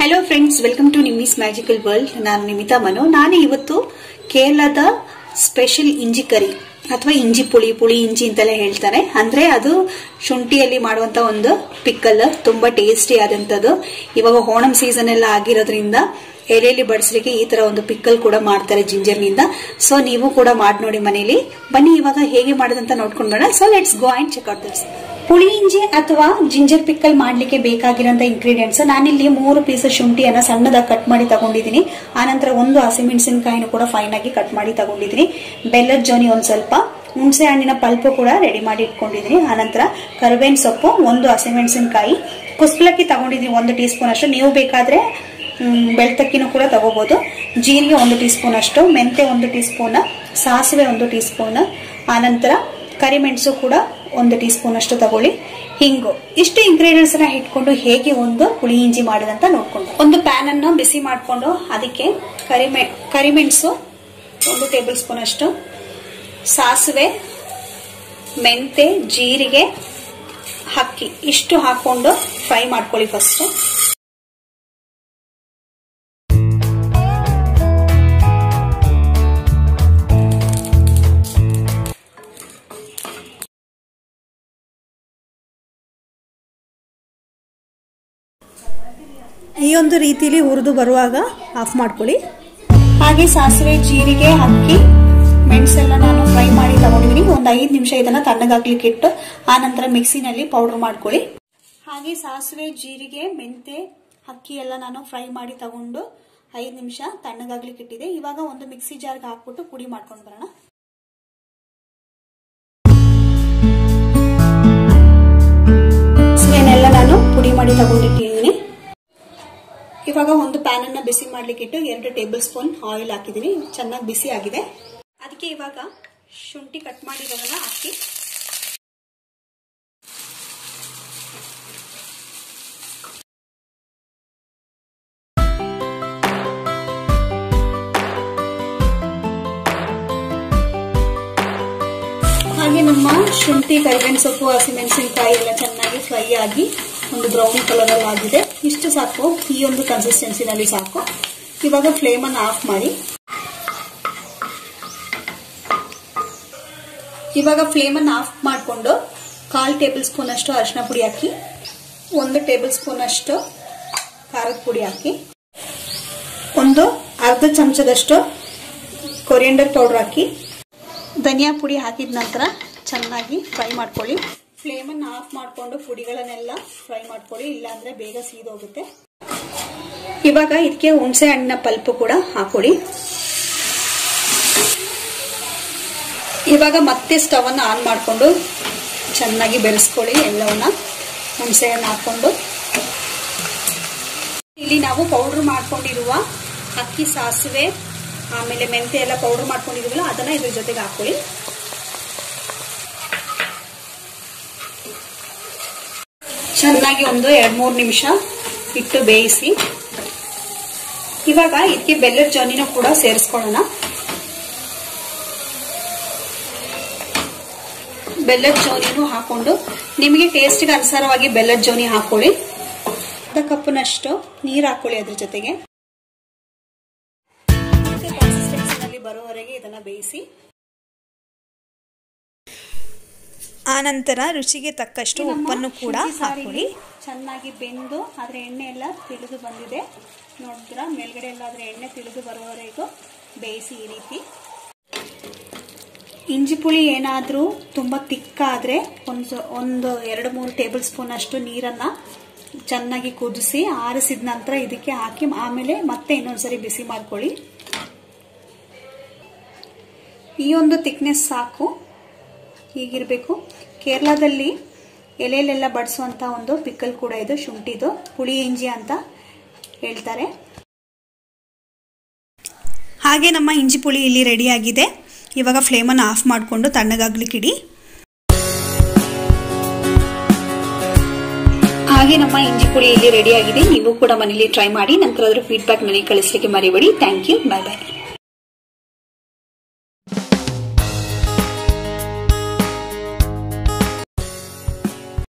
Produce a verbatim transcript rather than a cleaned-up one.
Hello friends, welcome to Nimmi's magical world. ನಾನು ನಿಮಿತಾ ಮನು. ನಾನು ಇವತ್ತು ಕೇರಳದ ಸ್ಪೆಷಲ್ ಇಂಜಿ ಕರಿ ಅಥವಾ ಇಂಜಿ ಪುಳಿ ಪುಳಿ ಇಂಜಿ ಅಂತೆಲ್ಲ ಹೇಳ್ತಾರೆ. ಅಂದ್ರೆ ಅದು ಶುಂಠಿಯಲ್ಲಿ ಮಾಡುವಂತ ಒಂದು ಪಿಕ್ಕಲ್, ತುಂಬಾ ಟೇಸ್ಟಿ ಆದಂತದ್ದು. ಇವಾಗ ಓಣಂ ಸೀಸನ್ ಎಲ್ಲ ಆಗಿರೋದ್ರಿಂದ ಎಲೆಯಲ್ಲಿ ಬಡಿಸ್ಲಿಕ್ಕೆ ಈ ತರ ಒಂದು ಪಿಕ್ಕಲ್ ಕೂಡ ಮಾಡ್ತಾರೆ ಜಿಂಜರ್ ನಿಂದ. ಸೊ ನೀವು ಕೂಡ ಮಾಡಿ ನೋಡಿ ಮನೇಲಿ. ಬನ್ನಿ ಇವಾಗ ಹೇಗೆ ಮಾಡೋದಂತ ನೋಡ್ಕೊಂಡು ಬರೋಣ. So let's go and check out this. Puli inji ಅಥವಾ ಜಿಂಜರ್ ಪಿಕ್ಕಲ್ ಮಾಡ್ಲಿಕ್ಕೆ ಬೇಕಾಗಿರೋಂತ ಇಂಗ್ರೀಡಿಯೆಂಟ್ಸ್, ನಾನಿಲ್ಲಿ ಮೂರು ಪೀಸ್ ಶುಂಠಿಯನ್ನ ಸಣ್ಣದಾಗಿ ಕಟ್ ಮಾಡಿ ತಗೊಂಡಿದ್ದೀನಿ. ಆನಂತರ ಒಂದು ಹಸಿಮೆಣಸಿನಕಾಯಿನ ಕೂಡ ಫೈನ್ ಆಗಿ ಕಟ್ ಮಾಡಿ ತಗೊಂಡಿದ್ದೀನಿ. ಬೆಲ್ಲದ ಜೋನಿ ಒಂದ್ ಸ್ವಲ್ಪ, ಹುಣಸೆ ಹಣ್ಣಿನ ಪಲ್ಪು ಕೂಡ ರೆಡಿ ಮಾಡಿ ಇಟ್ಕೊಂಡಿದ್ದೀನಿ. ಆನಂತರ ಕರಿಬೇವಿನ ಸೊಪ್ಪು, ಒಂದು ಹಸಿಮೆಣಸಿನಕಾಯಿ, ಕುಸ್ಬಲಕ್ಕಿ ತಗೊಂಡಿದ್ದೀನಿ ಒಂದು ಟೀ ಸ್ಪೂನ್ ಅಷ್ಟು. ನೀವು ಬೇಕಾದ್ರೆ ಬೆಳ್ತಕ್ಕಿನೂ ಕೂಡ ತಗೋಬಹುದು. ಜೀರಿಗೆ ಒಂದು ಟೀ ಸ್ಪೂನ್ ಅಷ್ಟು, ಮೆಂತೆ ಒಂದು ಟೀ ಸ್ಪೂನ್, ಸಾಸಿವೆ ಒಂದು ಟೀ ಸ್ಪೂನ್, ಆನಂತರ ಕರಿಮೆಣಸು ಕೂಡ ಒಂದು ಟೀ ಸ್ಪೂನ್ ಅಷ್ಟು ತಗೊಳ್ಳಿ, ಹಿಂಗು. ಇಷ್ಟು ಇಂಗ್ರೀಡಿಯೆಂಟ್ಸ್ ನ ಇಟ್ಕೊಂಡು ಹೇಗೆ ಒಂದು ಪುಳಿ ಇಂಜಿ ಮಾಡೋದಂತ ನೋಡ್ಕೊಂಡು, ಒಂದು ಪ್ಯಾನ್ ಅನ್ನು ಬಿಸಿ ಮಾಡಿಕೊಂಡು ಅದಕ್ಕೆ ಕರಿಮೆ ಕರಿಮೆಣಸು ಒಂದು ಟೇಬಲ್ ಸ್ಪೂನ್ ಅಷ್ಟು, ಸಾಸಿವೆ, ಮೆಂತೆ, ಜೀರಿಗೆ, ಅಕ್ಕಿ ಇಷ್ಟು ಹಾಕೊಂಡು ಫ್ರೈ ಮಾಡ್ಕೊಳ್ಳಿ ಫಸ್ಟ್. ಈ ಒಂದು ರೀತಿಯಲ್ಲಿ ಹುರಿದು ಬರುವಾಗ ಆಫ್ ಮಾಡ್ಕೊಳ್ಳಿ. ಹಾಗೆ ಸಾಸಿವೆ, ಜೀರಿಗೆ, ಅಕ್ಕಿ, ಮೆಣಸೆಲ್ಲ ನಾನು ಫ್ರೈ ಮಾಡಿ ತಗೊಂಡಿದ್ದೀನಿ. ಒಂದು ಐದು ನಿಮಿಷ ಇದನ್ನ ತಣ್ಣಗಾಗ್ಲಿಕ್ಕೆ ಇಟ್ಟು ಆನಂತರ ಮಿಕ್ಸಿನಲ್ಲಿ ಪೌಡರ್ ಮಾಡ್ಕೊಳ್ಳಿ. ಹಾಗೆ ಸಾಸಿವೆ, ಜೀರಿಗೆ, ಮೆಂತೆ, ಅಕ್ಕಿ ಎಲ್ಲ ನಾನು ಫ್ರೈ ಮಾಡಿ ತಗೊಂಡು ಐದು ನಿಮಿಷ ತಣ್ಣಗಾಗ್ಲಿಕ್ಕೆ ಇಟ್ಟಿದೆ. ಇವಾಗ ಒಂದು ಮಿಕ್ಸಿ ಜಾರ್ಗೆ ಹಾಕ್ಬಿಟ್ಟು ಪುಡಿ ಮಾಡ್ಕೊಂಡು ಬರೋಣ. ಸಾಸಿವೆನೆಲ್ಲ ನಾನು ಪುಡಿ ಮಾಡಿ ತಗೊಂಡಿಟ್ಟಿದ್ದೀನಿ. ಇವಾಗ ಒಂದು ಪ್ಯಾನ್ ಅನ್ನ ಬಿಸಿ ಮಾಡ್ಲಿಕ್ಕೆ ಇಟ್ಟು ಎರಡು ಟೇಬಲ್ ಸ್ಪೂನ್ ಆಯಿಲ್ ಹಾಕಿದೀನಿ. ಚೆನ್ನಾಗಿ ಬಿಸಿ ಆಗಿದೆ. ಅದಕ್ಕೆ ಇವಾಗ ಶುಂಠಿ ಕಟ್ ಮಾಡಿರೋದನ್ನ ಹಾಕಿ, ಹಾಗೆ ನಮ್ಮ ಶುಂಠಿ, ಕರಿಬೇವಿನ ಸೊಪ್ಪು, ಹಸಿಮೆಣಸಿನಕಾಯಿ ಎಲ್ಲ ಚೆನ್ನಾಗಿ ಫ್ರೈ ಆಗಿ ಒಂದು ಬ್ರೌನ್ ಕಲರ್ ಅಲ್ಲಿ ಆಗಿದೆ. ಇಷ್ಟು ಸಾಕು, ಈ ಒಂದು ಕನ್ಸಿಸ್ಟೆನ್ಸಿನಲ್ಲಿ ಸಾಕು. ಇವಾಗ ಫ್ಲೇಮ್ ಅನ್ನು ಆಫ್ ಮಾಡಿ, ಇವಾಗ ಫ್ಲೇಮ್ ಅನ್ನು ಆಫ್ ಮಾಡಿಕೊಂಡು ಕಾಲ್ ಟೇಬಲ್ ಸ್ಪೂನ್ ಅಷ್ಟು ಅರಿಶಿನ ಪುಡಿ ಹಾಕಿ, ಒಂದು ಟೇಬಲ್ ಸ್ಪೂನ್ ಅಷ್ಟು ಖಾರದ ಪುಡಿ ಹಾಕಿ, ಒಂದು ಅರ್ಧ ಚಮಚದಷ್ಟು ಕೊರಿಯಂಡರ್ ಪೌಡರ್ ಹಾಕಿ, ಧನಿಯಾ ಪುಡಿ ಹಾಕಿದ ನಂತರ ಚೆನ್ನಾಗಿ ಫ್ರೈ ಮಾಡ್ಕೊಳ್ಳಿ. ಫ್ಲೇಮ್ ಅನ್ನು ಆಫ್ ಮಾಡಿಕೊಂಡು ಪುಡಿಗಳನ್ನೆಲ್ಲ ಫ್ರೈ ಮಾಡ್ಕೊಳ್ಳಿ, ಇಲ್ಲಾಂದ್ರೆ ಬೇಗ ಸೀದೋಗುತ್ತೆ. ಇವಾಗ ಇದಕ್ಕೆ ಹುಣಸೆ ಹಣ್ಣಿನ ಪಲ್ಪು ಕೂಡ ಹಾಕೊಳ್ಳಿ. ಇವಾಗ ಮತ್ತೆ ಸ್ಟವ್ ಅನ್ನು ಆನ್ ಮಾಡಿಕೊಂಡು ಚೆನ್ನಾಗಿ ಬೆರೆಸ್ಕೊಳ್ಳಿ ಎಲ್ಲವನ್ನ. ಹುಣಸೆ ಹಣ್ಣು ಹಾಕೊಂಡು ಇಲ್ಲಿ ನಾವು ಪೌಡರ್ ಮಾಡ್ಕೊಂಡಿರುವ ಅಕ್ಕಿ, ಸಾಸಿವೆ, ಆಮೇಲೆ ಮೆಂತೆ ಎಲ್ಲ ಪೌಡರ್ ಮಾಡ್ಕೊಂಡಿದೀವಲ್ಲ ಅದನ್ನ ಇದ್ರ ಜೊತೆಗೆ ಹಾಕೊಳ್ಳಿ. ಚೆನ್ನಾಗಿ ಒಂದು ಎರಡ್ ಮೂರು ನಿಮಿಷ ಇಟ್ಟು ಬೇಯಿಸಿ. ಇವಾಗ ಇದಕ್ಕೆ ಬೆಲ್ಲದ ಜೋನಿನ ಕೂಡ ಸೇರಿಸ್ಕೊಳ್ಳೋಣ. ಬೆಲ್ಲದ ಜೋನಿನೂ ಹಾಕೊಂಡು ನಿಮಗೆ ಟೇಸ್ಟ್ಗೆ ಅನುಸಾರವಾಗಿ ಬೆಲ್ಲದ ಜೋನಿ ಹಾಕೊಳ್ಳಿ. ಅರ್ಧ ಕಪ್ನಷ್ಟು ನೀರು ಹಾಕೊಳ್ಳಿ ಅದ್ರ ಜೊತೆಗೆ. ಕನ್ಸಿಸ್ಟೆನ್ಸಿನಲ್ಲಿ ಬರೋವರೆಗೆ ಇದನ್ನ ಬೇಯಿಸಿ. ಆನಂತರ ರುಚಿಗೆ ತಕ್ಕಷ್ಟು ಉಪ್ಪನ್ನು ಕೂಡ ಹಾಕೊಳ್ಳಿ. ಚೆನ್ನಾಗಿ ಬೆಂದು ಅದ್ರ ಎಣ್ಣೆ ಎಲ್ಲ ತಿಳಿದು ಬಂದಿದೆ ನೋಡಿದ್ರ, ಮೇಲ್ಗಡೆ ಎಲ್ಲ ಅದ್ರ ಎಣ್ಣೆ ತಿಳಿದು ಬರುವವರೆಗೂ ಬೇಯಿಸಿ. ಈ ರೀತಿ ಇಂಜಿ ಪುಳಿ ಏನಾದ್ರೂ ತುಂಬಾ ತಿಕ್ಕಾದ್ರೆ ಒಂದು ಒಂದು ಎರಡು ಮೂರು ಟೇಬಲ್ ಸ್ಪೂನ್ ಅಷ್ಟು ನೀರನ್ನ ಚೆನ್ನಾಗಿ ಕುದಿಸಿ ಆರಿಸಿದ ನಂತರ ಇದಕ್ಕೆ ಹಾಕಿ ಆಮೇಲೆ ಮತ್ತೆ ಇನ್ನೊಂದ್ಸರಿ ಬಿಸಿ ಮಾಡ್ಕೊಳ್ಳಿ. ಈ ಒಂದು ಥಿಕ್ನೆಸ್ ಸಾಕು, ಹೀಗಿರಬೇಕು. ಕೇರಳದಲ್ಲಿ ಎಲೆಯಲ್ಲೆಲ್ಲ ಬಡಿಸುವಂತ ಒಂದು ಪಿಕ್ಕಲ್ ಕೂಡ ಇದು, ಶುಂಠಿದು ಪುಳಿ ಇಂಜಿ ಅಂತ ಹೇಳ್ತಾರೆ. ಹಾಗೆ ನಮ್ಮ ಇಂಜಿ ಪುಳಿ ಇಲ್ಲಿ ರೆಡಿ ಆಗಿದೆ. ಇವಾಗ ಫ್ಲೇಮ್ ಅನ್ನು ಆಫ್ ಮಾಡಿಕೊಂಡು ತಣ್ಣಗಾಗ್ಲಿಕ್ಕೆ ಇಡಿ. ಹಾಗೆ ನಮ್ಮ ಇಂಜಿ ಪುಳಿ ಇಲ್ಲಿ ರೆಡಿ ಆಗಿದೆ. ನೀವು ಕೂಡ ಮನೇಲಿ ಟ್ರೈ ಮಾಡಿ, ನಂತರ ಅದರ ಫೀಡ್ಬ್ಯಾಕ್ ನನಗೆ ಕಳಿಸ್ಲಿಕ್ಕೆ ಮರಿಬೇಡಿ. Thank you, bye by.